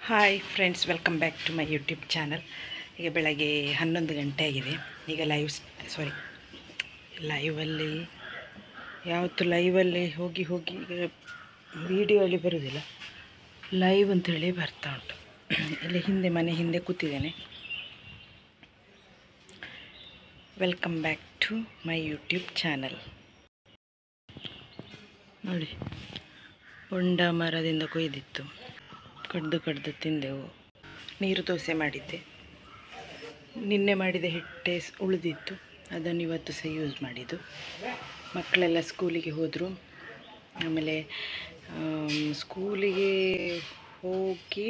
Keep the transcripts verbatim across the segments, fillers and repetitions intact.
Hi friends, welcome back to my YouTube channel. ಈಗ ಬೆಳಗ್ಗೆ ಹನ್ನೊಂದು ಗಂಟೆ ಆಗಿದೆ. ಈಗ ಲೈವ್ ಸಾರಿ ಲೈವಲ್ಲಿ ಯಾವತ್ತು ಲೈವಲ್ಲಿ ಹೋಗಿ ಹೋಗಿ ಈಗ ವಿಡಿಯೋಲ್ಲಿ ಬರೋದಿಲ್ಲ, ಲೈವ್ ಅಂತೇಳಿ ಬರ್ತಾ ಉಂಟು. ಇಲ್ಲಿ ಹಿಂದೆ ಮನೆ ಹಿಂದೆ ಕೂತಿದ್ದೇನೆ. Welcome back to my YouTube channel. ನೋಡಿ, ಹೊಂಡ ಮರದಿಂದ ಕೊಯ್ದಿತ್ತು, ಕಡ್ದು ಕಡ್ದು ತಿಂದೆವು. ನೀರು ದೋಸೆ ಮಾಡಿದ್ದೆ, ನಿನ್ನೆ ಮಾಡಿದ ಹಿಟ್ಟೆ ಉಳಿದಿತ್ತು, ಅದನ್ನು ಇವತ್ತು ಸಹ ಯೂಸ್ ಮಾಡಿದ್ದು. ಮಕ್ಕಳೆಲ್ಲ ಸ್ಕೂಲಿಗೆ ಹೋದರು. ಆಮೇಲೆ ಸ್ಕೂಲಿಗೆ ಹೋಗಿ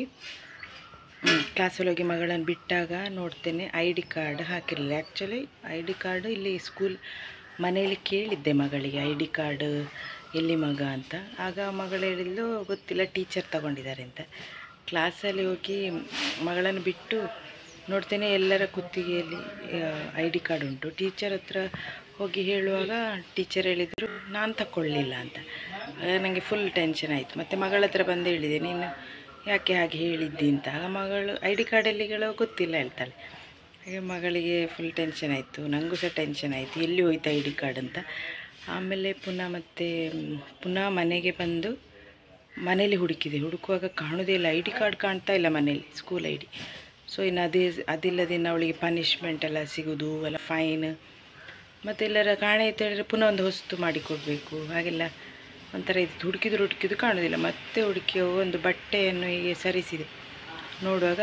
ಕ್ಲಾಸಲ್ಲಿ ಹೋಗಿ ಮಗಳನ್ನು ಬಿಟ್ಟಾಗ ನೋಡ್ತೇನೆ ಐ ಡಿ ಕಾರ್ಡ್ ಹಾಕಿರಲಿಲ್ಲ. ಆ್ಯಕ್ಚುಲಿ ಐ ಡಿ ಕಾರ್ಡ್ ಇಲ್ಲಿ ಸ್ಕೂಲ್ ಮನೆಯಲ್ಲಿ ಕೇಳಿದ್ದೆ ಮಗಳಿಗೆ, ಐ ಡಿ ಕಾರ್ಡ್ ಎಲ್ಲಿ ಮಗ ಅಂತ. ಆಗ ಮಗಳು ಹೇಳಿದ್ಲು ಗೊತ್ತಿಲ್ಲ, ಟೀಚರ್ ತಗೊಂಡಿದ್ದಾರೆ ಅಂತ. ಕ್ಲಾಸಲ್ಲಿ ಹೋಗಿ ಮಗಳನ್ನು ಬಿಟ್ಟು ನೋಡ್ತೇನೆ ಎಲ್ಲರ ಕುತ್ತಿಗೆಯಲ್ಲಿ ಐ ಡಿ ಕಾರ್ಡ್ ಉಂಟು. ಟೀಚರ್ ಹತ್ರ ಹೋಗಿ ಹೇಳುವಾಗ ಟೀಚರ್ ಹೇಳಿದರು ನಾನು ತಗೊಳ್ಳಿಲ್ಲ ಅಂತ. ಆಗ ನನಗೆ ಫುಲ್ ಟೆನ್ಷನ್ ಆಯಿತು. ಮತ್ತು ಮಗಳ ಹತ್ರ ಬಂದು ಹೇಳಿದೆ, ನೀನು ಯಾಕೆ ಹಾಗೆ ಹೇಳಿದ್ದಿ ಅಂತ. ಆಗ ಮಗಳು ಐ ಡಿ ಕಾರ್ಡಲ್ಲಿಗಳು ಗೊತ್ತಿಲ್ಲ ಹೇಳ್ತಾಳೆ. ಹಾಗೆ ಮಗಳಿಗೆ ಫುಲ್ ಟೆನ್ಷನ್ ಆಯಿತು, ನನಗೂ ಸಹ ಟೆನ್ಷನ್ ಆಯಿತು, ಎಲ್ಲಿ ಹೋಯ್ತು ಐ ಡಿ ಕಾರ್ಡ್ ಅಂತ. ಆಮೇಲೆ ಪುನಃ ಮತ್ತೆ ಪುನಃ ಮನೆಗೆ ಬಂದು ಮನೇಲಿ ಹುಡುಕಿದೆ. ಹುಡುಕುವಾಗ ಕಾಣೋದೇ ಇಲ್ಲ, ಐ ಡಿ ಕಾರ್ಡ್ ಕಾಣ್ತಾ ಇಲ್ಲ ಮನೇಲಿ, ಸ್ಕೂಲ್ ಐ ಡಿ. ಸೊ ಇನ್ನು ಅದೇ ಅದಿಲ್ಲದಿನ್ನು ಅವಳಿಗೆ ಪನಿಷ್ಮೆಂಟ್ ಎಲ್ಲ ಸಿಗೋದು, ಎಲ್ಲ ಫೈನ್, ಮತ್ತು ಎಲ್ಲರ ಕಾಣೆ ಅಂತ ಹೇಳಿದ್ರೆ ಪುನಃ ಒಂದು ಹೊಸ್ತು ಮಾಡಿಕೊಡ್ಬೇಕು. ಹಾಗೆಲ್ಲ ಒಂಥರ ಇದು. ಹುಡುಕಿದ್ರು ಹುಡುಕಿದ್ರು ಕಾಣೋದಿಲ್ಲ. ಮತ್ತೆ ಹುಡುಕಿ ಒಂದು ಬಟ್ಟೆಯನ್ನು ಹೀಗೆ ಸರಿಸಿದೆ. ನೋಡುವಾಗ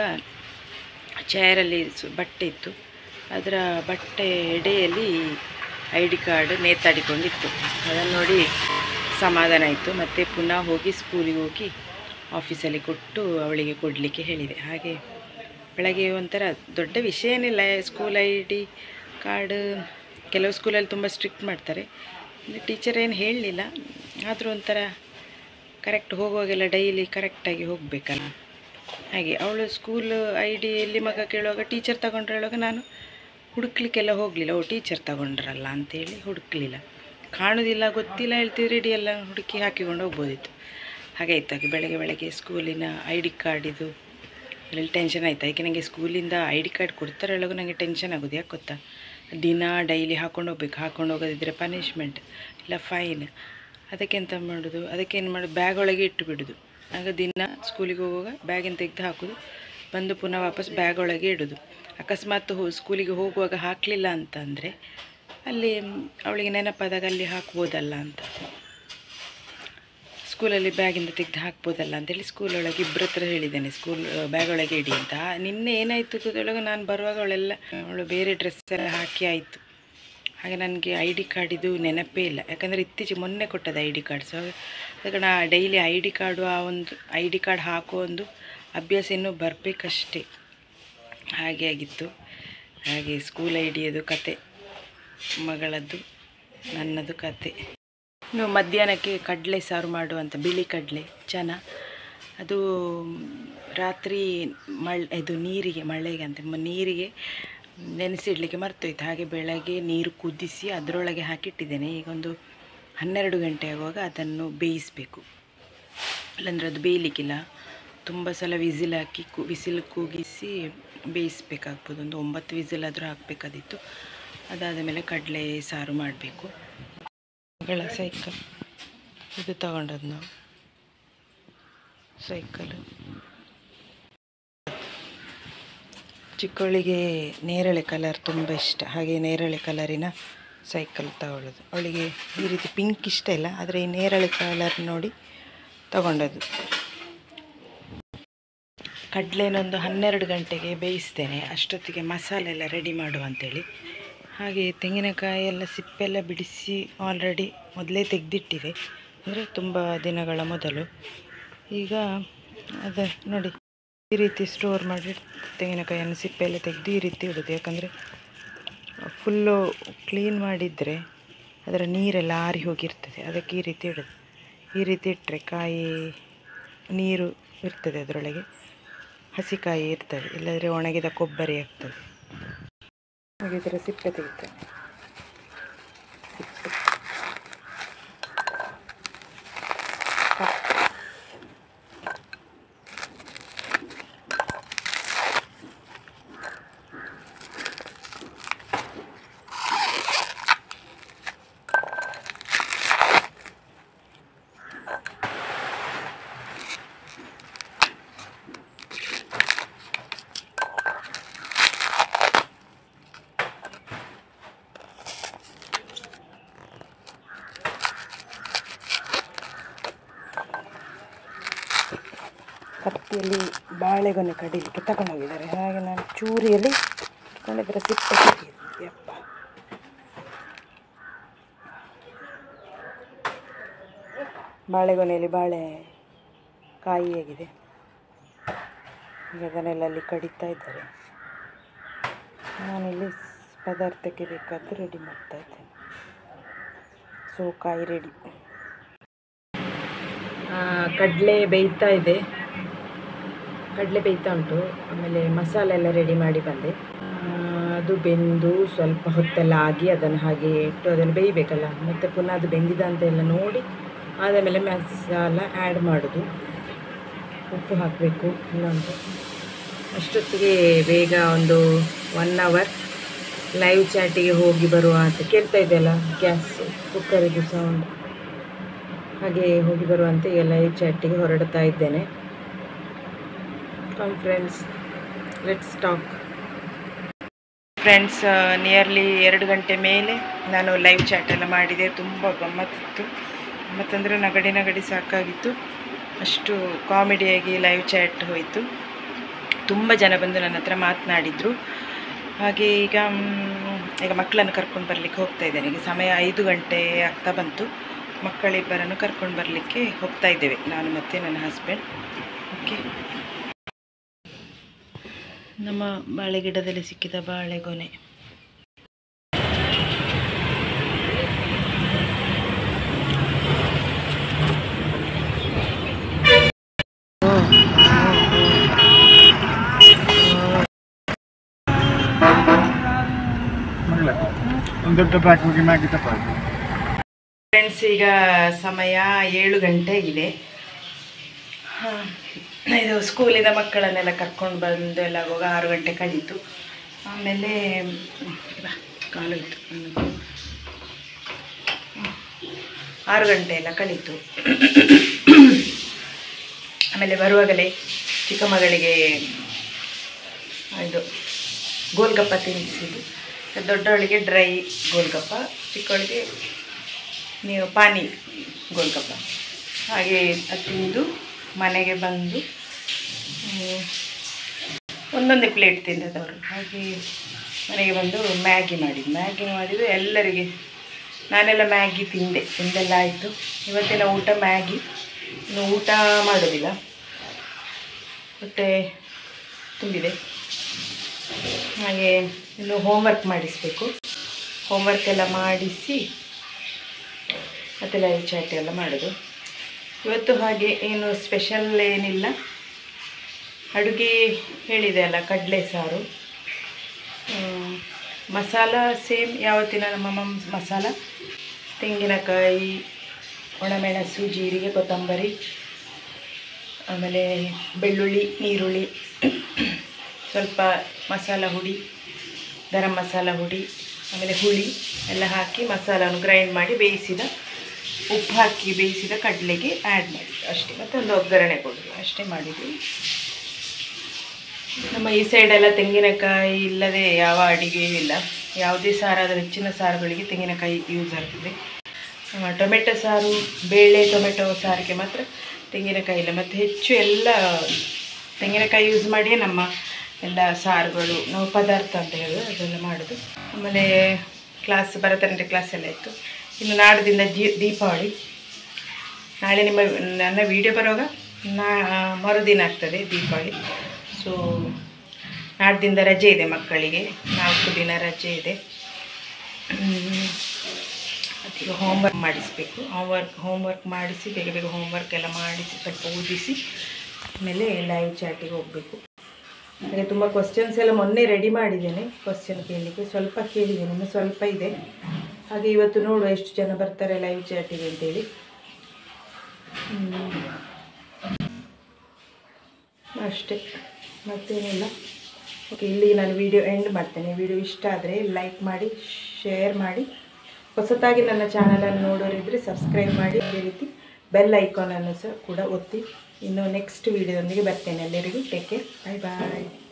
ಚೇರಲ್ಲಿ ಬಟ್ಟೆ ಇತ್ತು, ಅದರ ಬಟ್ಟೆ ಎಡೆಯಲ್ಲಿ ಐ ಡಿ ಕಾರ್ಡ್ ನೇತಾಡಿಕೊಂಡಿತ್ತು. ಅದನ್ನು ನೋಡಿ ಸಮಾಧಾನ ಆಯಿತು. ಮತ್ತು ಪುನಃ ಹೋಗಿ ಸ್ಕೂಲಿಗೆ ಹೋಗಿ ಆಫೀಸಲ್ಲಿ ಕೊಟ್ಟು ಅವಳಿಗೆ ಕೊಡಲಿಕ್ಕೆ ಹೇಳಿದೆ. ಹಾಗೆ ಬೆಳಗ್ಗೆ ಒಂಥರ ದೊಡ್ಡ ವಿಷಯ ಏನಿಲ್ಲ, ಸ್ಕೂಲ್ ಐ ಡಿ ಕಾರ್ಡ್ ಕೆಲವು ಸ್ಕೂಲಲ್ಲಿ ತುಂಬ ಸ್ಟ್ರಿಕ್ಟ್ ಮಾಡ್ತಾರೆ. ಟೀಚರ್ ಏನು ಹೇಳಲಿಲ್ಲ, ಆದರೂ ಒಂಥರ ಕರೆಕ್ಟ್ ಹೋಗುವಾಗೆಲ್ಲ ಡೈಲಿ ಕರೆಕ್ಟಾಗಿ ಹೋಗಬೇಕಲ್ಲ. ಹಾಗೆ ಅವಳು ಸ್ಕೂಲ್ ಐ ಡಿ ಎಲ್ಲಿ ಮಗ ಕೇಳುವಾಗ ಟೀಚರ್ ತಗೊಂಡ್ರೆ ಹೇಳುವಾಗ ನಾನು ಹುಡುಕ್ಲಿಕ್ಕೆಲ್ಲ ಹೋಗಲಿಲ್ಲ. ಓ ಟೀಚರ್ ತಗೊಂಡ್ರಲ್ಲ ಅಂತೇಳಿ ಹುಡುಕಲಿಲ್ಲ. ಕಾಣೋದಿಲ್ಲ, ಗೊತ್ತಿಲ್ಲ ಹೇಳ್ತಿದ್ರೆ ಇಡೀ ಎಲ್ಲ ಹುಡುಕಿ ಹಾಕಿಕೊಂಡು ಹೋಗ್ಬೋದಿತ್ತು. ಹಾಗೆ ಆಯ್ತು. ಹಾಗೆ ಬೆಳಗ್ಗೆ ಬೆಳಗ್ಗೆ ಸ್ಕೂಲಿನ ಐ ಡಿ ಕಾರ್ಡಿದು ಎಲ್ಲ ಟೆನ್ಷನ್ ಆಯಿತು. ಯಾಕೆ ನನಗೆ ಸ್ಕೂಲಿಂದ ಐ ಡಿ ಕಾರ್ಡ್ ಕೊಡ್ತಾರೆ ಹೇಳುವಾಗ ನನಗೆ ಟೆನ್ಷನ್ ಆಗೋದು. ಯಾಕೆ ಗೊತ್ತಾ, ದಿನ ಡೈಲಿ ಹಾಕ್ಕೊಂಡು ಹೋಗ್ಬೇಕು, ಹಾಕ್ಕೊಂಡು ಹೋಗೋದಿದ್ದರೆ ಪನಿಷ್ಮೆಂಟ್ ಇಲ್ಲ ಫೈನ್. ಅದಕ್ಕೆ ಎಂತ ಮಾಡೋದು, ಅದಕ್ಕೇನು ಮಾಡೋದು, ಬ್ಯಾಗ್ ಒಳಗೆ ಇಟ್ಟು ಬಿಡೋದು. ಆಗ ದಿನ ಸ್ಕೂಲಿಗೆ ಹೋಗುವಾಗ ಬ್ಯಾಗಿನ ತೆಗೆದು ಹಾಕೋದು, ಬಂದು ಪುನಃ ವಾಪಸ್ ಬ್ಯಾಗ್ ಒಳಗೆ ಇಡೋದು. ಅಕಸ್ಮಾತ್ ಹೋ ಸ್ಕೂಲಿಗೆ ಹೋಗುವಾಗ ಹಾಕಲಿಲ್ಲ ಅಂತಂದರೆ ಅಲ್ಲಿ ಅವಳಿಗೆ ನೆನಪಾದಾಗ ಅಲ್ಲಿ ಹಾಕ್ಬೋದಲ್ಲ ಅಂತ, ಸ್ಕೂಲಲ್ಲಿ ಬ್ಯಾಗಿಂದ ತೆಗೆದು ಹಾಕ್ಬೋದಲ್ಲ ಅಂತೇಳಿ ಸ್ಕೂಲೊಳಗೆ ಇಬ್ಬರ ಹತ್ರ ಹೇಳಿದ್ದೇನೆ, ಸ್ಕೂಲ್ ಬ್ಯಾಗ್ ಒಳಗೆ ಇಡಿ ಅಂತ. ನಿನ್ನೆ ಏನಾಯಿತು ಗೊತ್ತೊಳಗೆ, ನಾನು ಬರುವಾಗ ಅವಳೆಲ್ಲ ಅವಳು ಬೇರೆ ಡ್ರೆಸ್ ಎಲ್ಲ ಹಾಕಿ ಆಯಿತು. ಹಾಗೆ ನನಗೆ ಐ ಡಿ ಕಾರ್ಡಿದು ನೆನಪೇ ಇಲ್ಲ, ಯಾಕಂದರೆ ಇತ್ತೀಚೆಗೆ ಮೊನ್ನೆ ಕೊಟ್ಟದ್ದು ಐ ಡಿ ಕಾರ್ಡ್. ಸೊ ಅದಕ್ಕೆ ನಾ ಡೈಲಿ ಐ ಡಿ ಕಾರ್ಡು ಆ ಒಂದು ಐ ಡಿ ಕಾರ್ಡ್ ಹಾಕೋ ಒಂದು ಅಭ್ಯಾಸ ಇನ್ನೂ ಬರಬೇಕಷ್ಟೇ. ಹಾಗೆ ಆಗಿತ್ತು. ಹಾಗೆ ಸ್ಕೂಲ್ ಐ ಡಿಯದು ಕತೆ, ಮಗಳದ್ದು ನನ್ನದು ಕತೆ. ಇನ್ನು ಮಧ್ಯಾಹ್ನಕ್ಕೆ ಕಡಲೆ ಸಾರು ಮಾಡುವಂಥ, ಬಿಳಿ ಕಡಲೆ ಚೆನ್ನ, ಅದು ರಾತ್ರಿ ಮಳ್ ಇದು ನೀರಿಗೆ ಮಳೆಗೆ ಅಂತ ನೀರಿಗೆ ನೆನೆಸಿಡ್ಲಿಕ್ಕೆ ಮರ್ತೋಯ್ತು. ಹಾಗೆ ಬೆಳಗ್ಗೆ ನೀರು ಕುದಿಸಿ ಅದರೊಳಗೆ ಹಾಕಿಟ್ಟಿದ್ದೇನೆ. ಈಗ ಒಂದು ಹನ್ನೆರಡು ಗಂಟೆ ಆಗುವಾಗ ಅದನ್ನು ಬೇಯಿಸಬೇಕು, ಇಲ್ಲಾಂದರೆ ಅದು ಬೇಯಲಿಕ್ಕಿಲ್ಲ. ತುಂಬ ಸಲ ವಿಸಿಲ್ ಹಾಕಿ ಕು ವಿಸಿಲ್ ಕೂಗಿಸಿ ಬೇಯಿಸಬೇಕಾಗ್ಬೋದು. ಒಂದು ಒಂಬತ್ತು ವಿಸಿಲ್ ಆದರೂ ಹಾಕಬೇಕಾದಿತ್ತು. ಅದಾದ ಮೇಲೆ ಕಡಲೆ ಸಾರು ಮಾಡಬೇಕು. ಮಗಳ ಸೈಕಲ್ ಇದು ತಗೊಂಡದ್ದು ನಾವು, ಸೈಕಲು. ಚಿಕ್ಕವಳಿಗೆ ನೇರಳೆ ಕಲರ್ ತುಂಬ ಇಷ್ಟ, ಹಾಗೆ ನೇರಳೆ ಕಲರಿನ ಸೈಕಲ್ ತಗೊಳ್ಳೋದು. ಅವಳಿಗೆ ಈ ರೀತಿ ಪಿಂಕ್ ಇಷ್ಟ ಇಲ್ಲ, ಆದರೆ ಈ ನೇರಳೆ ಕಲರ್ ನೋಡಿ ತಗೊಂಡದ್ದು. ಕಡಲೆನೊಂದು ಹನ್ನೆರಡು ಗಂಟೆಗೆ ಬೇಯಿಸ್ತೇನೆ, ಅಷ್ಟೊತ್ತಿಗೆ ಮಸಾಲೆ ಎಲ್ಲ ರೆಡಿ ಮಾಡುವ ಅಂಥೇಳಿ. ಹಾಗೆ ತೆಂಗಿನಕಾಯಿ ಎಲ್ಲ ಸಿಪ್ಪೆಲ್ಲ ಬಿಡಿಸಿ ಆಲ್ರೆಡಿ ಮೊದಲೇ ತೆಗೆದಿಟ್ಟಿದೆ, ಅಂದರೆ ತುಂಬ ದಿನಗಳ ಮೊದಲು. ಈಗ ಅದು ನೋಡಿ ಈ ರೀತಿ ಸ್ಟೋರ್ ಮಾಡಿ ತೆಂಗಿನಕಾಯಿಯನ್ನು ಸಿಪ್ಪೆಲ್ಲ ತೆಗೆದು ಈ ರೀತಿ ಇಡೋದು. ಯಾಕಂದರೆ ಫುಲ್ಲು ಕ್ಲೀನ್ ಮಾಡಿದರೆ ಅದರ ನೀರೆಲ್ಲ ಆರಿ ಹೋಗಿರ್ತದೆ, ಅದಕ್ಕೆ ಈ ರೀತಿ ಇಡೋದು. ಈ ರೀತಿ ಇಟ್ಟರೆ ಕಾಯಿ ನೀರು ಇರ್ತದೆ ಅದರೊಳಗೆ, ಹಸಿಕಾಯಿ ಇರ್ತದೆ, ಇಲ್ಲದ್ರೆ ಒಣಗಿದ ಕೊಬ್ಬರಿ ಆಗ್ತದೆ. ಹಾಗಿದ್ರೆ ಸಿಪ್ಪೆ ತೆಗಿತೇನೆ. ಸಿಪ್ಪೆ ಕತ್ತಿಯಲ್ಲಿ ಬಾಳೆಗೊನೆ ಕಡಿಲಿಕ್ಕೆ ತಗೊಂಡೋಗಿದ್ದಾರೆ. ಹಾಗೆ ನಾನು ಚೂರಿಯಲ್ಲಿ ಇಟ್ಕೊಂಡಿದ್ರೆ ಸಿಪ್ಪೆ ಯಪ್ಪ. ಬಾಳೆಗೊನೆಯಲ್ಲಿ ಬಾಳೆ ಕಾಯಿ ಆಗಿದೆ. ಈಗ ಅದನ್ನೆಲ್ಲ ಅಲ್ಲಿ ಕಡಿತಾ ಇದ್ದಾರೆ. ನಾನಿಲ್ಲಿ ಪದಾರ್ಥಕ್ಕೆ ಬೇಕಾದ್ದು ರೆಡಿ ಮಾಡ್ತಾ ಇದ್ದೇನೆ. ಸೊ ಕಾಯಿ ರೆಡಿ. ಕಡಲೆ ಬೇಯ್ತಾ ಇದೆ, ಕಡಲೆ ಬೇಯ್ತಾ ಉಂಟು. ಆಮೇಲೆ ಮಸಾಲೆ ಎಲ್ಲ ರೆಡಿ ಮಾಡಿ ಬಂದೆ. ಅದು ಬೆಂದು ಸ್ವಲ್ಪ ಹೊತ್ತೆಲ್ಲ ಆಗಿ ಅದನ್ನು ಹಾಗೆ ಇಟ್ಟು ಅದನ್ನು ಬೇಯಬೇಕಲ್ಲ, ಮತ್ತು ಪುನಃ ಅದು ಬೆಂದಿದ ಅಂತ ಎಲ್ಲ ನೋಡಿ ಆದಮೇಲೆ ಮಸಾಲ ಆ್ಯಡ್ ಮಾಡೋದು. ಉಪ್ಪು ಹಾಕಬೇಕು ಇನ್ನೊಂದು. ಅಷ್ಟೊತ್ತಿಗೆ ಬೇಗ ಒಂದು ಒನ್ ಅವರ್ ಲೈವ್ ಚಾಟಿಗೆ ಹೋಗಿ ಬರುವ ಅಂತ ಕೇಳ್ತಾ ಇದೆಯಲ್ಲ ಗ್ಯಾಸ್ ಕುಕ್ಕರಿದು ಸೌಂಡ್, ಹಾಗೆ ಹೋಗಿ ಬರುವಂತೆ ಈಗ ಲೈವ್ ಚಾಟಿಗೆ ಹೊರಡ್ತಾ ಇದ್ದೇನೆ. Come friends, let's talk. Friends, nearly ಎರಡು ಗಂಟೆ ಮೇಲೆ ನಾನು ಲೈವ್ ಚಾಟ್ ಎಲ್ಲ ಮಾಡಿದೆ. ತುಂಬ ಗಮ್ಮತ್ತಿತ್ತು. ಮತ್ತಂದರೆ ನಗಡಿ ನಗಡಿ ಸಾಕಾಗಿತ್ತು. ಅಷ್ಟು ಕಾಮಿಡಿಯಾಗಿ ಲೈವ್ ಚಾಟ್ ಹೋಯಿತು. ತುಂಬ ಜನ ಬಂದು ನನ್ನ ಹತ್ರ ಮಾತನಾಡಿದರು. ಹಾಗೆ ಈಗ ಈಗ ಮಕ್ಕಳನ್ನು ಕರ್ಕೊಂಡು ಬರಲಿಕ್ಕೆ ಹೋಗ್ತಾ ಇದ್ದೇನೆ. ಈಗ ಸಮಯ ಐದು ಗಂಟೆ ಆಗ್ತಾ ಬಂತು. ಮಕ್ಕಳಿಬ್ಬರನ್ನು ಕರ್ಕೊಂಡು ಬರಲಿಕ್ಕೆ ಹೋಗ್ತಾ ಇದ್ದೇವೆ, ನಾನು ಮತ್ತು ನನ್ನ ಹಸ್ಬೆಂಡ್. ಓಕೆ, ನಮ್ಮ ಬಾಳೆ ಗಿಡದಲ್ಲಿ ಸಿಕ್ಕಿದ ಬಾಳೆಗೊನೆ. ಫ್ರೆಂಡ್ಸ್, ಈಗ ಸಮಯ ಏಳು ಗಂಟೆ ಇದೆ. ಇದು ಸ್ಕೂಲಿಂದ ಮಕ್ಕಳನ್ನೆಲ್ಲ ಕರ್ಕೊಂಡು ಬಂದು ಎಲ್ಲ ಹೋಗ ಆರು ಗಂಟೆ ಕಳೀತು. ಆಮೇಲೆ ಕಾಲು ಇತ್ತು ಆರು ಗಂಟೆ ಎಲ್ಲ ಕಳೀತು. ಆಮೇಲೆ ಬರುವಾಗಲೇ ಚಿಕ್ಕ ಮಗಳಿಗೆ ಇದು ಗೋಲ್ಗಪ್ಪ ತಿನ್ನಿಸಿದ್ದು. ದೊಡ್ಡವಳಿಗೆ ಡ್ರೈ ಗೋಲ್ಗಪ್ಪ, ಚಿಕ್ಕವಳಿಗೆ ನೀವು ಪಾನಿ ಗೋಲ್ಗಪ್ಪ. ಹಾಗೆ ಅದು ತಿಂದು ಮನೆಗೆ ಬಂದು ಒಂದೊಂದೇ ಪ್ಲೇಟ್ ತಿಂದದವರು. ಹಾಗೆ ಮನೆಗೆ ಬಂದು ಮ್ಯಾಗಿ ಮಾಡಿದ್ದು ಮ್ಯಾಗಿ ಮಾಡಿದ್ದು ಎಲ್ಲರಿಗೆ. ನಾನೆಲ್ಲ ಮ್ಯಾಗಿ ತಿಂದೆ, ತಿಂದೆಲ್ಲ ಆಯಿತು. ಇವತ್ತಿನ ಊಟ ಮ್ಯಾಗಿ. ಇನ್ನು ಊಟ ಮಾಡೋದಿಲ್ಲ, ಹೊಟ್ಟೆ ತುಂಬಿದೆ. ಹಾಗೆ ಇನ್ನು ಹೋಮ್ವರ್ಕ್ ಮಾಡಿಸಬೇಕು. ಹೋಮ್ವರ್ಕ್ ಎಲ್ಲ ಮಾಡಿಸಿ ಮತ್ತು ಲೈವ್ ಚಾಟ್ ಎಲ್ಲ ಮಾಡೋದು ಇವತ್ತು. ಹಾಗೆ ಏನು ಸ್ಪೆಷಲ್ ಏನಿಲ್ಲ. ಅಡುಗೆ ಹೇಳಿದೆ ಅಲ್ಲ, ಕಡಲೆ ಸಾರು, ಮಸಾಲ ಸೇಮ್ ಯಾವತ್ತಿನ ನಮ್ಮ ಮಸಾಲ. ತೆಂಗಿನಕಾಯಿ, ಒಣಮೆಣಸು, ಜೀರಿಗೆ, ಕೊತ್ತಂಬರಿ, ಆಮೇಲೆ ಬೆಳ್ಳುಳ್ಳಿ, ನೀರುಳ್ಳಿ, ಸ್ವಲ್ಪ ಮಸಾಲ ಹುಡಿ, ಗರಂ ಮಸಾಲ ಹುಡಿ, ಆಮೇಲೆ ಹುಳಿ ಎಲ್ಲ ಹಾಕಿ ಮಸಾಲವನ್ನು ಗ್ರೈಂಡ್ ಮಾಡಿ ಬೇಯಿಸಿದ, ಉಪ್ಪು ಹಾಕಿ ಬೇಯಿಸಿದ ಕಡಲೆಗೆ ಆ್ಯಡ್ ಮಾಡಿದ್ದು ಅಷ್ಟೇ. ಮತ್ತು ಒಂದು ಒಗ್ಗರಣೆ ಕೊಡೋದು ಅಷ್ಟೇ ಮಾಡಿದ್ವಿ. ನಮ್ಮ ಈ ಸೈಡೆಲ್ಲ ತೆಂಗಿನಕಾಯಿ ಇಲ್ಲದೆ ಯಾವ ಅಡುಗೆಯೂ ಇಲ್ಲ. ಯಾವುದೇ ಸಾರಾದರೂ ಹೆಚ್ಚಿನ ಸಾರುಗಳಿಗೆ ತೆಂಗಿನಕಾಯಿ ಯೂಸ್ ಆಗ್ತದೆ. ಟೊಮೆಟೊ ಸಾರು, ಬೇಳೆ ಟೊಮೆಟೊ ಸಾರಿಗೆ ಮಾತ್ರ ತೆಂಗಿನಕಾಯಿ ಇಲ್ಲ. ಮತ್ತು ಹೆಚ್ಚು ಎಲ್ಲ ತೆಂಗಿನಕಾಯಿ ಯೂಸ್ ಮಾಡಿಯೇ ನಮ್ಮ ಎಲ್ಲ ಸಾರುಗಳು, ನಾವು ಪದಾರ್ಥ ಅಂತ ಹೇಳೋದು ಅದೆಲ್ಲ ಮಾಡೋದು. ಆಮೇಲೆ ಕ್ಲಾಸ್, ಭರತನಾಟ್ಯ ಕ್ಲಾಸ್ ಎಲ್ಲ ಇತ್ತು. ಇನ್ನು ನಾಡದಿಂದ ಜೀ ದೀಪಾವಳಿ. ನಾಳೆ ನಿಮ್ಮ ನನ್ನ ವಿಡಿಯೋ ಬರುವಾಗ ನಾ ಮರುದಿನ ಆಗ್ತದೆ ದೀಪಾವಳಿ. ಸೊ ನಾಡ್ದಿಂದ ರಜೆ ಇದೆ ಮಕ್ಕಳಿಗೆ, ನಾಲ್ಕು ದಿನ ರಜೆ ಇದೆ. ಅದೀಗ ಹೋಮ್ವರ್ಕ್ ಮಾಡಿಸಬೇಕು. ಹೋಮ್ವರ್ಕ್ ಹೋಮ್ವರ್ಕ್ ಮಾಡಿಸಿ ಬೇಗ ಬೇಗ ಹೋಮ್ವರ್ಕ್ ಎಲ್ಲ ಮಾಡಿಸಿ ಸ್ವಲ್ಪ ಓದಿಸಿ ಆಮೇಲೆ ಲೈವ್ ಚಾಟಿಗೆ ಹೋಗಬೇಕು. ಹಾಗೆ ತುಂಬ ಕ್ವಶನ್ಸ್ ಎಲ್ಲ ಮೊನ್ನೆ ರೆಡಿ ಮಾಡಿದ್ದೇನೆ. ಕ್ವಶನ್ ಕೇಳಲಿಕ್ಕೆ ಸ್ವಲ್ಪ ಕೇಳಿದ್ದೇನೆ, ಇನ್ನು ಸ್ವಲ್ಪ ಇದೆ. ಹಾಗೆ ಇವತ್ತು ನೋಡುವ ಎಷ್ಟು ಜನ ಬರ್ತಾರೆ ಲೈವ್ ಚಾಟಿಗೆ ಅಂತೇಳಿ. ಅಷ್ಟೇ, ಮತ್ತೇನಿಲ್ಲ. ಓಕೆ, ಇಲ್ಲಿ ನಾನು ವಿಡಿಯೋ ಎಂಡ್ ಮಾಡ್ತೇನೆ. ವಿಡಿಯೋ ಇಷ್ಟ ಆದರೆ ಲೈಕ್ ಮಾಡಿ, ಶೇರ್ ಮಾಡಿ. ಹೊಸತಾಗಿ ನನ್ನ ಚಾನಲನ್ನು ನೋಡೋರಿದ್ದರೆ ಸಬ್ಸ್ಕ್ರೈಬ್ ಮಾಡಿ. ಅದೇ ರೀತಿ ಬೆಲ್ ಐಕಾನನ್ನು ಸಹ ಕೂಡ ಒತ್ತಿ. ಇನ್ನು ನೆಕ್ಸ್ಟ್ ವಿಡಿಯೋದೊಂದಿಗೆ ಬರ್ತೇನೆ. ಎಲ್ಲರಿಗೂ ಟೇಕ್ ಕೇರ್, ಬಾಯ್ ಬಾಯ್.